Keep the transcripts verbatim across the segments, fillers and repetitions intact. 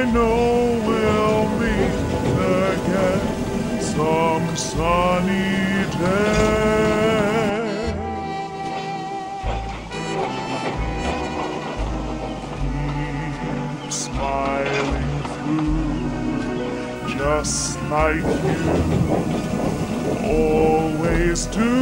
I know we'll meet again some sunny day. Keep smiling through, just like you always do,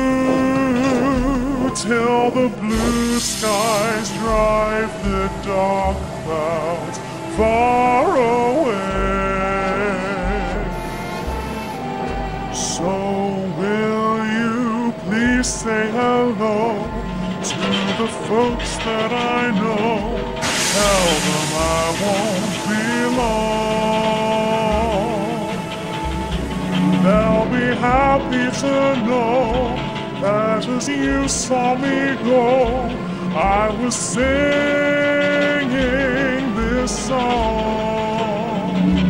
till the blue skies drive the dark clouds far away. So will you please say hello to the folks that I know? Tell them I won't be long. They'll be happy to know that as you saw me go, I was singing this song.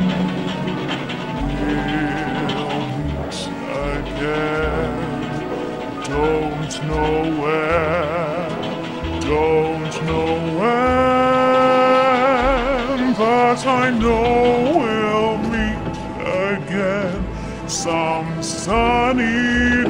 We'll meet again, don't know where, don't know when, but I know we'll meet again some sunny